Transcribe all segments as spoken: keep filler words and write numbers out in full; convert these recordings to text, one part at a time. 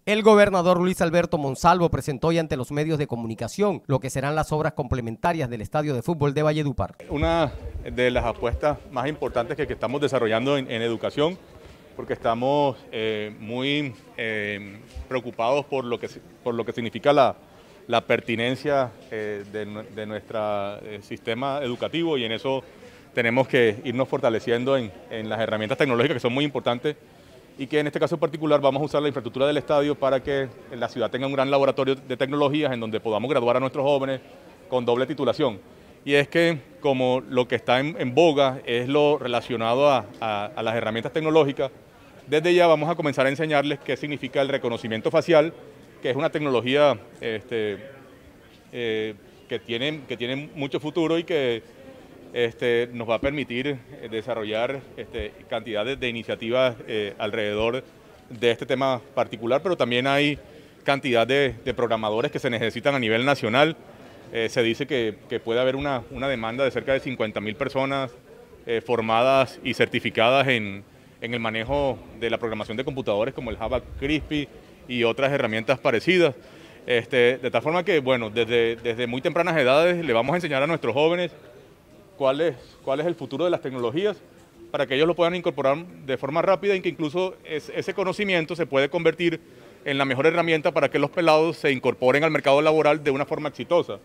El gobernador Luis Alberto Monsalvo presentó hoy ante los medios de comunicación lo que serán las obras complementarias del estadio de fútbol de Valledupar. Una de las apuestas más importantes que, que estamos desarrollando en, en educación, porque estamos eh, muy eh, preocupados por lo que, por lo que significa la, la pertinencia eh, de, de nuestro eh, sistema educativo, y en eso tenemos que irnos fortaleciendo en, en las herramientas tecnológicas que son muy importantes, y que en este caso en particular vamos a usar la infraestructura del estadio para que la ciudad tenga un gran laboratorio de tecnologías en donde podamos graduar a nuestros jóvenes con doble titulación. Y es que como lo que está en, en boga es lo relacionado a, a, a las herramientas tecnológicas, desde ya vamos a comenzar a enseñarles qué significa el reconocimiento facial, que es una tecnología este, eh, que, tiene, que tiene mucho futuro y que Este, nos va a permitir desarrollar este, cantidades de iniciativas eh, alrededor de este tema particular, pero también hay cantidad de, de programadores que se necesitan a nivel nacional. Eh, se dice que, que puede haber una, una demanda de cerca de cincuenta mil personas eh, formadas y certificadas en, en el manejo de la programación de computadores como el Java Crispy y otras herramientas parecidas. Este, de tal forma que, bueno, desde, desde muy tempranas edades le vamos a enseñar a nuestros jóvenes Cuál es, cuál es el futuro de las tecnologías para que ellos lo puedan incorporar de forma rápida y que incluso es, ese conocimiento se puede convertir en la mejor herramienta para que los pelados se incorporen al mercado laboral de una forma exitosa,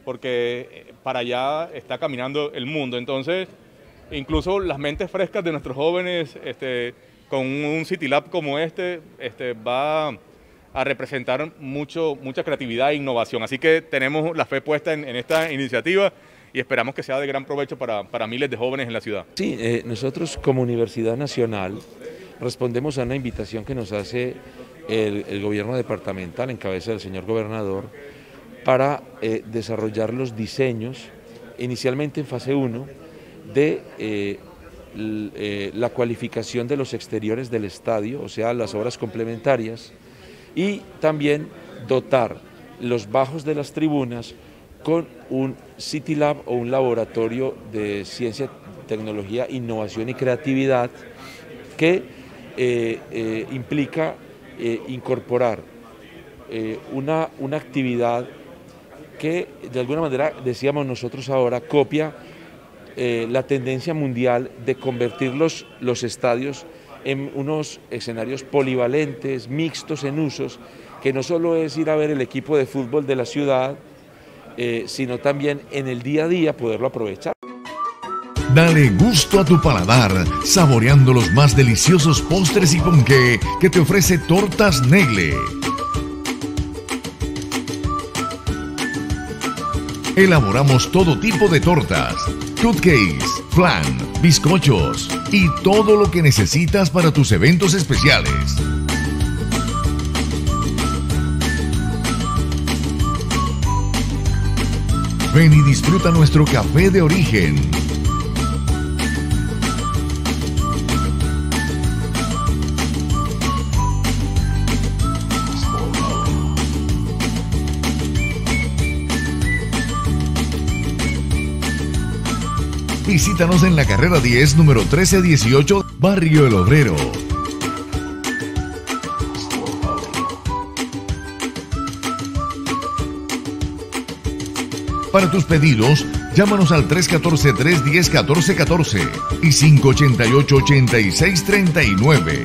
porque para allá está caminando el mundo. Entonces, incluso las mentes frescas de nuestros jóvenes este, con un City Lab como este, este va a representar mucho, mucha creatividad e innovación. Así que tenemos la fe puesta en, en esta iniciativa y esperamos que sea de gran provecho para, para miles de jóvenes en la ciudad. Sí, eh, nosotros como Universidad Nacional respondemos a una invitación que nos hace el, el gobierno departamental en cabeza del señor gobernador para eh, desarrollar los diseños, inicialmente en fase uno, de eh, l, eh, la cualificación de los exteriores del estadio, o sea, las obras complementarias, y también dotar los bajos de las tribunas con un City Lab o un laboratorio de ciencia, tecnología, innovación y creatividad que eh, eh, implica eh, incorporar eh, una, una actividad que de alguna manera, decíamos nosotros ahora, copia eh, la tendencia mundial de convertir los, los estadios en unos escenarios polivalentes, mixtos en usos, que no solo es ir a ver el equipo de fútbol de la ciudad, Eh, sino también en el día a día poderlo aprovechar. Dale gusto a tu paladar, saboreando los más deliciosos postres y ponqué que te ofrece Tortas Negle. Elaboramos todo tipo de tortas, cupcakes, flan, bizcochos y todo lo que necesitas para tus eventos especiales. Ven y disfruta nuestro café de origen. Visítanos en la carrera diez, número trece dieciocho, Barrio El Obrero. Para tus pedidos, llámanos al tres uno cuatro, tres uno cero, uno cuatro uno cuatro y cinco ocho ocho, ocho seis tres nueve.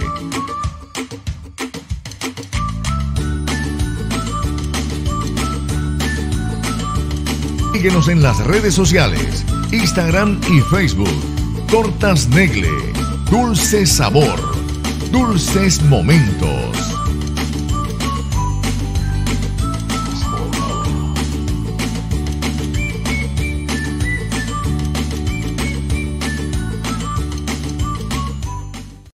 Síguenos en las redes sociales, Instagram y Facebook. Tortas Negle, dulce sabor, dulces momentos.